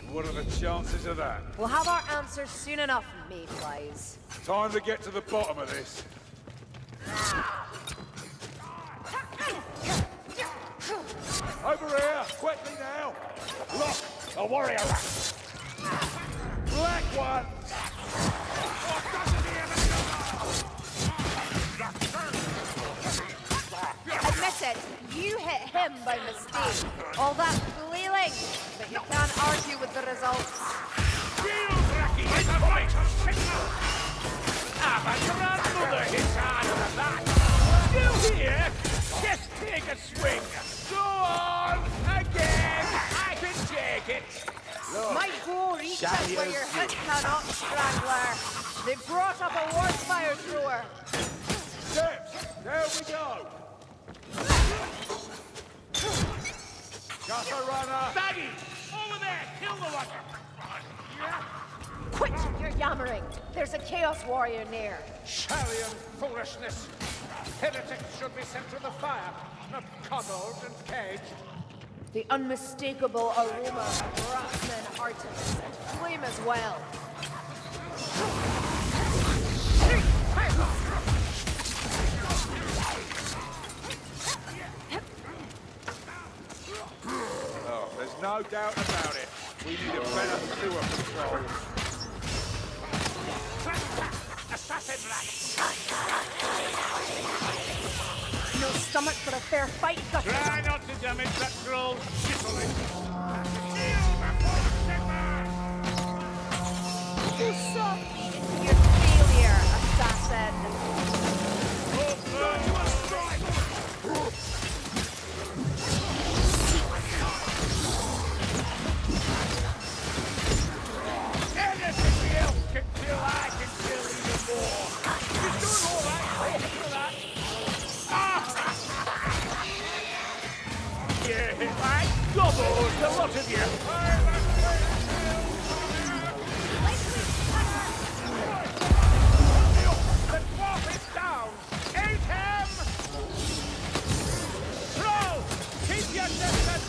What are the chances of that? We'll have our answers soon enough, mayflies. Time to get to the bottom of this. Over here, quickly now! Look, a warrior rat! Black one! Admit it, you hit him by mistake. All that flailing, but you can't argue with the results. My grandmother hits harder than that. Still here? Just take a swing. Go on, again. I can take it. Might go reach us where your hit cannot, Strangler. They've brought up a warspire thrower. Steps! There we go! Just a runner! Baggy, over there, kill the one. Quit your yammering. There's a Chaos Warrior near. Shallion foolishness. Heretics should be sent to the fire, not coddled and caged. The unmistakable aroma of Brackman Artemis and flame as well. Oh, there's no doubt about it. We need a better sewer patrol. Assassin rat! No stomach for a fair fight, Gutter. Try not to damage that troll shittily. You soft me into your failure, assassin. Anything else can kill, I can kill even more. You're doing all right, for that. Yeah, I gobbled the lot of you. The dwarf is down. Aid him! Troll, keep your distance.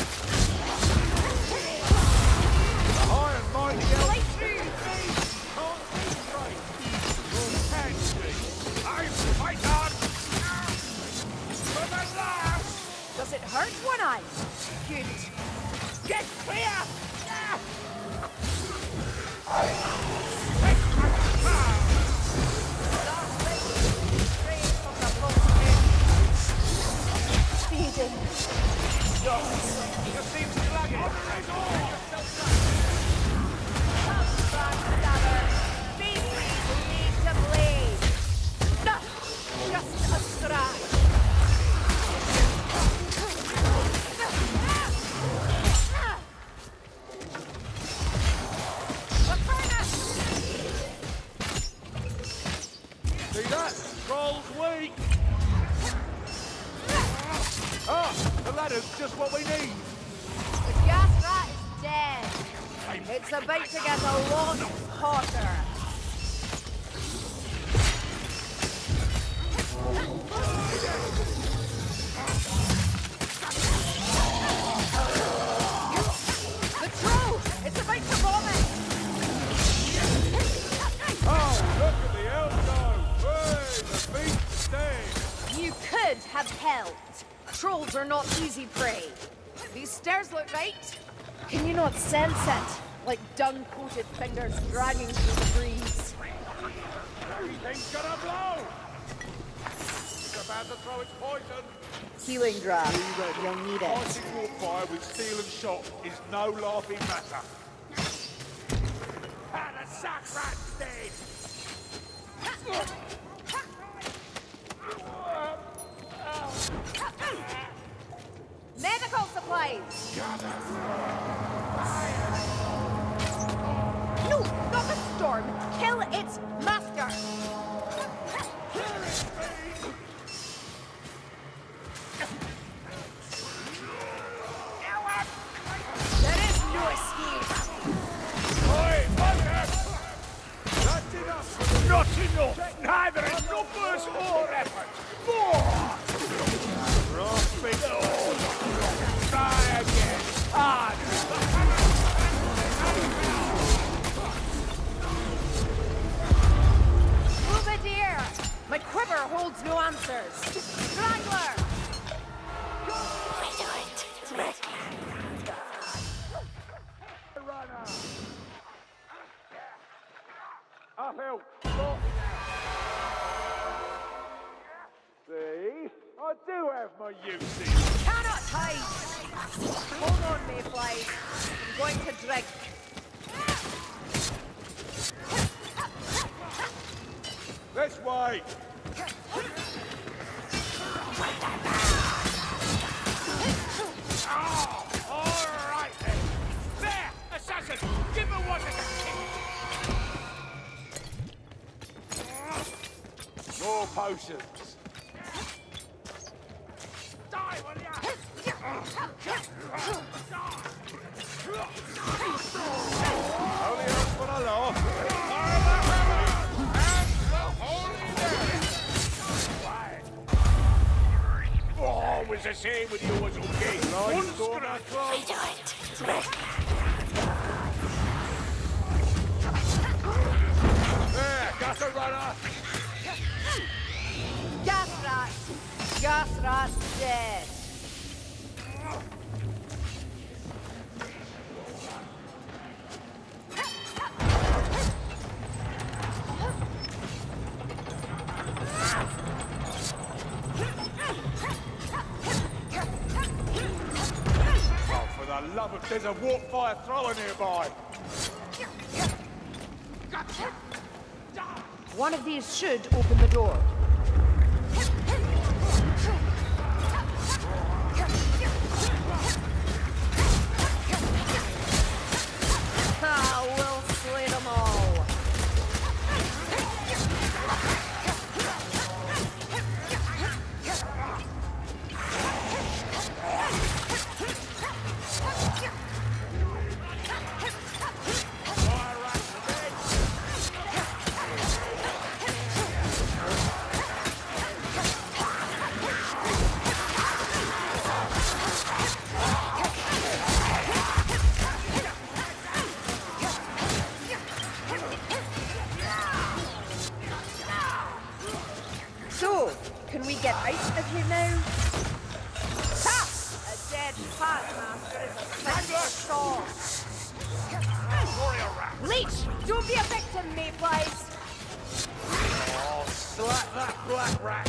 The high and mighty elf. I'm fight on! For the last! Does it hurt one eye? Good. Get clear! Feeding. You seem sluggish. Backstabber. Beast lead to blade. No, just a stride. See that? Troll's weak! Ah! The ladder's just what we need! The gas rat is dead. It's about to get a lot hotter. The troll! It's about to vomit! Oh, look at the elf go! Hey, the beast's dead! You could have helped. Trolls are not easy prey. These stairs look right. Can you not sense it? Like dung-coated fingers dragging through the breeze. Everything's gonna blow! It's about to throw its poison! Healing draft. You'll need it. Fighting warfire with steel and shot is no laughing matter. And the sack rat's dead! Medical supplies! No, not the storm! Kill its master! There is no escape! Oi, bugger! That's enough! Not enough! Neither in numbers or effort! More! Grasping! Try again! Hard! pelt. See? I do have my uses. Cannot hide! Hold on, Mayfly. I'm going to drink. This way. Oh, all right then. There, assassin, give her one to kick. More potions. Die, will ya? Only us for the law. Oh, was the same with you was okay. One scratch. Do it. There, got a runner. Gas rat! Gas rat's dead. Oh, for the love of... There's a warp fire thrower nearby. One of these should open the door. Ah, we'll slay them all. So, can we get out of here now? Ha! A dead pathmaster is a big saw. Warrior rat. Leech, don't be a victim, Mayflies. Oh, slap that black rat.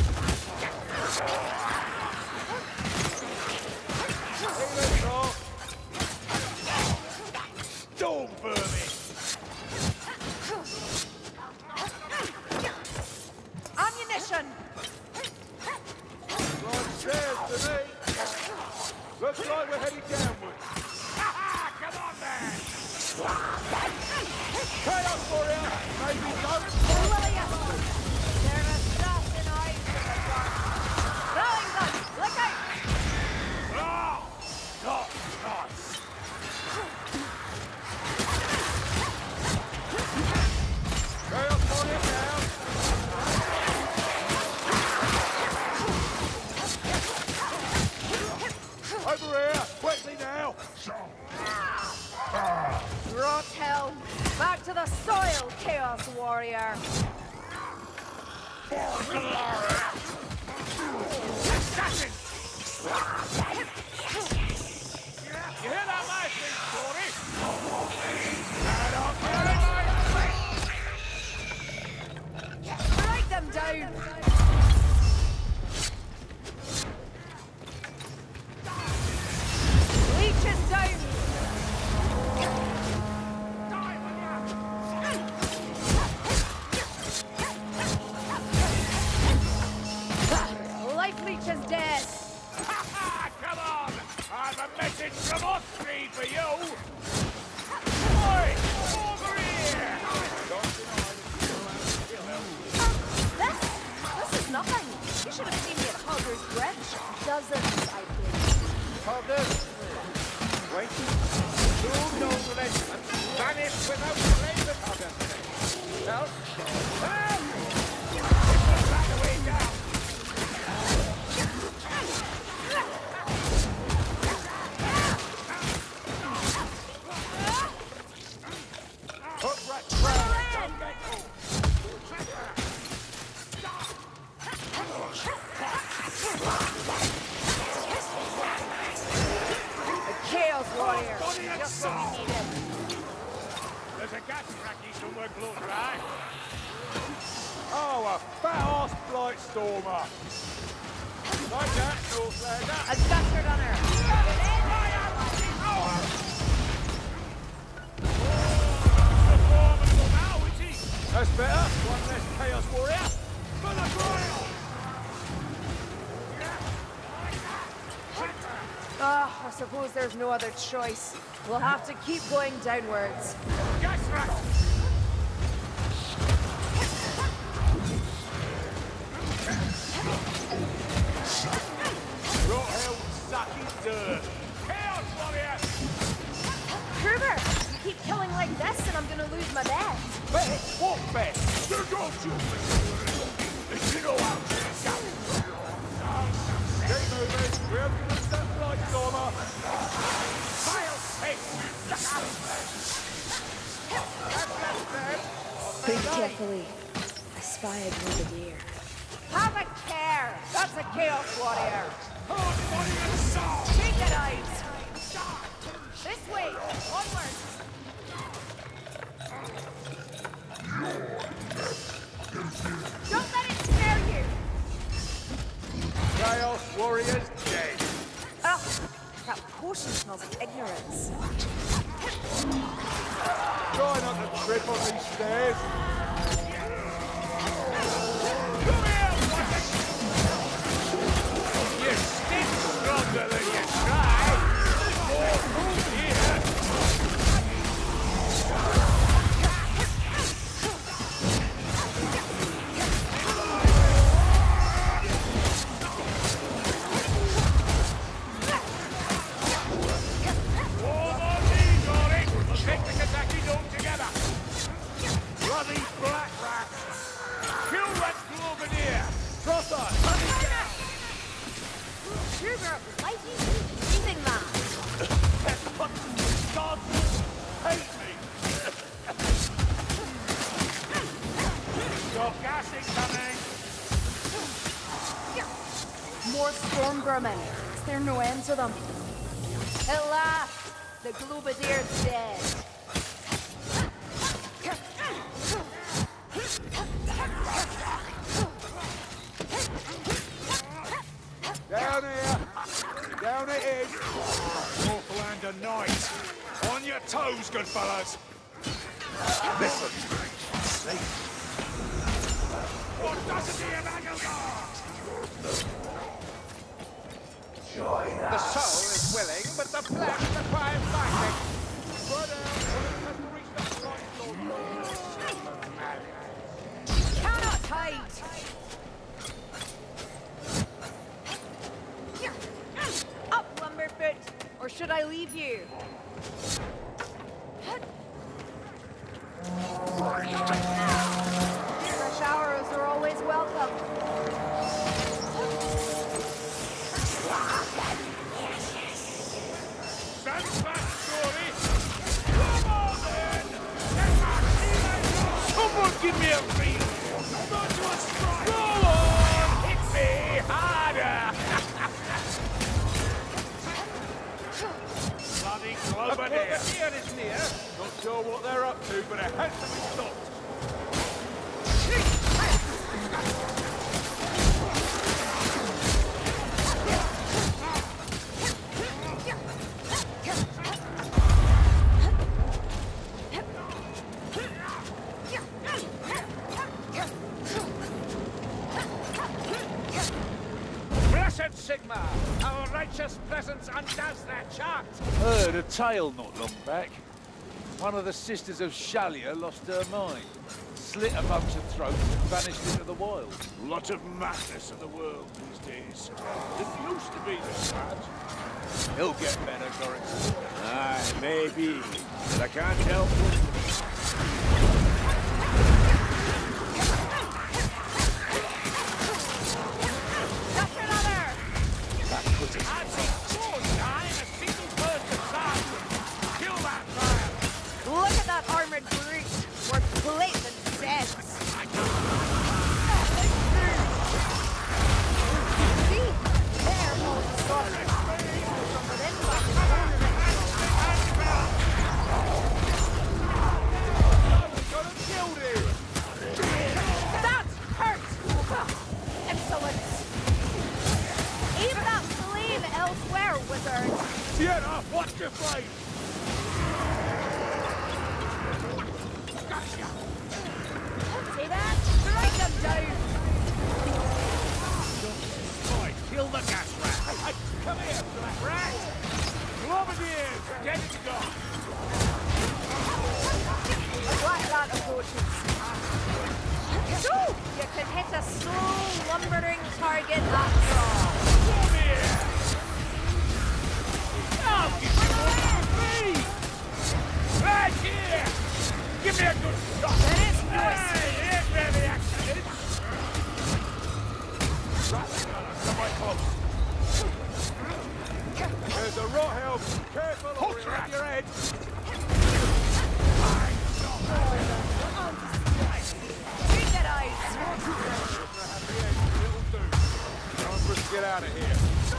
Storm vermin. Ammunition! Right stairs to me. Looks like we're heading downwards. Come on, man. Chaos warrior. Maybe don't. William! They're assassin eyes in the dark. Throwing them! Look out! Oh, not nice. Chaos warrior down. Over here. Quickly now. Rot hell! Back to the soil, Chaos Warrior! Assassin. You hear that last thing, Story? Strike them down! Leech is down! Life Leech is dead! Come on! I've a message from Osprey for you! Oi! Over here! This is nothing! You should have seen me at Hogger's Bridge. Dozens, I think. Pardon. Wait. Two noblemen vanished without flavor. Help! Help! Back away down! Hook rat. Chaos Warrior! Body and Just what soul. we needed. The There's a gas cracky somewhere close by. Oh, a fat-ass Blightstormer. Like that, Northlander. A gutter gunner. Formidable now, is he? That's better. One less Chaos Warrior. For the trial! Ah, I suppose there's no other choice. We'll have to keep going downwards. Gas rack! Rot hell, sucky dirt. Chaos Warrior! Kruger, you keep killing like this and I'm gonna lose my bet. Bet? What bet? You don't you! You know how to shout! Keep moving. We have to lose that Blightstormer. Vile face! Think carefully. I spy a grenadier. Have a care. That's a Chaos Warrior. Hold body and soul! Take it out. This way. Onwards. Don't let it scare you. Chaos Warrior's dead. Ugh, that potion smells like ignorance. Try not to trip on these stairs. Come here, Watson! You stink stronger than you try! More food here! Warm on me, Dory! We'll take the Kentucky dome together! Bloody black rats! Kill that Globadier! Trotha! Kruger, why do you keep breathing that? God hate me! Stop gassing coming! More storm vermin. Is there no end to them? At last, the Globadier's dead. Down here. Down it is. Northlander Knight! On your toes, good fellas! Listen. Safe. What doesn't he have Aguilar? The soul is willing, but the flesh requires fighting. Cannot hide. Up, Lumberfoot, or should I leave you? Fresh arrows are always welcome. Stand back, Dory! Come on, then! Let my teammates go! Someone give me a read! Not to a strike! Go on! Hit me harder! Bloody Globadier! Here is near. Not sure what they're up to, but it has to be stopped. Blessed Sigma! Our righteous presence undoes their chant! Heard a tale not long back. One of the sisters of Shalia lost her mind, slit a bunch of throats and vanished into the wild. Lot of madness in the world these days. Didn't used to be this bad. He'll get better, Gorix. Aye, maybe. But I can't help it. That's another! I've seen four die in a single burst of sound. Kill that fire! Look at that armored brute! Worth plates and cents! See? There goes the sorcerer. From within, back in the corner. See that? Strike them down! Boy, kill the gas rat. Hey, come here, rat. Globadier, get it gone. A black rat approaches. So, you can hit a slow, lumbering target at draw. Come here. I'll give you one for me. Right here. Give me a good shot. There is no Hey, ain't there the accident? Right, come right close. There's a rot help. Careful, or Hold it'll your hit your head. Keep your eyes. It'll do. Time for us to get out of here.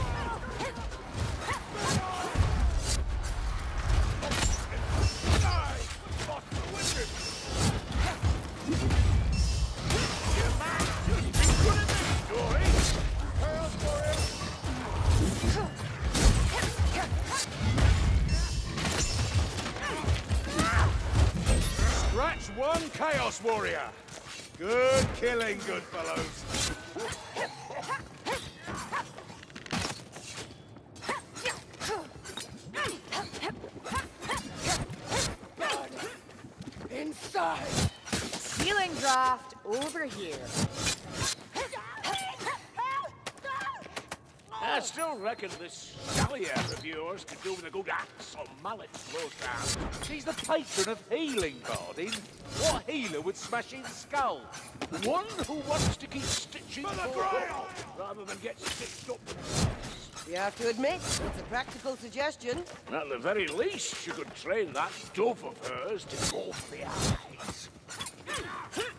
Scratch one Chaos Warrior. Good killing, good fellows. Inside. Ceiling draft over here. I still reckon this Shallier of yours could do with a good axe or mallet close down. She's the patron of healing, Bardin. What healer would smash his skull? One who wants to keep stitching For the for Grail! rather than get stitched up. You have to admit, it's a practical suggestion. At the very least, you could train that dove of hers to go for the eyes.